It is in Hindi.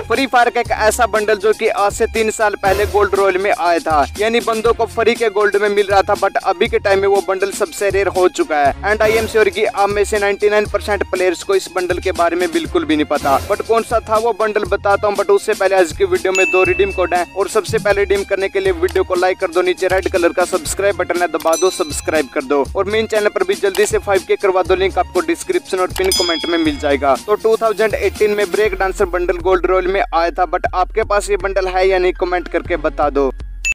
फ्री फायर का एक ऐसा बंडल जो कि आज से 3 साल पहले गोल्ड रॉयल में आया था, यानी बंदों को फ्री के गोल्ड में मिल रहा था, बट अभी के टाइम में वो बंडल सबसे रेयर हो चुका है। एंड आई एम श्योर कि आप में से 99% प्लेयर्स को इस बंडल के बारे में बिल्कुल भी नहीं पता। बट कौन सा था वो बंडल बताता हूँ, बट उससे पहले आज की वीडियो में 2 रिडीम कोड है, और सबसे पहले रिडीम करने के लिए वीडियो को लाइक कर दो, नीचे रेड कलर का सब्सक्राइब बटन है दबा दो, सब्सक्राइब कर दो, और मेन चैनल पर भी जल्दी से 5K करवा दो, लिंक आपको डिस्क्रिप्शन और पिन कमेंट में मिल जाएगा। तो 2018 में ब्रेक डांसर बंडल गोल्ड रॉयल में आया था, बट आपके पास ये बंडल है या नहीं कमेंट करके बता दो।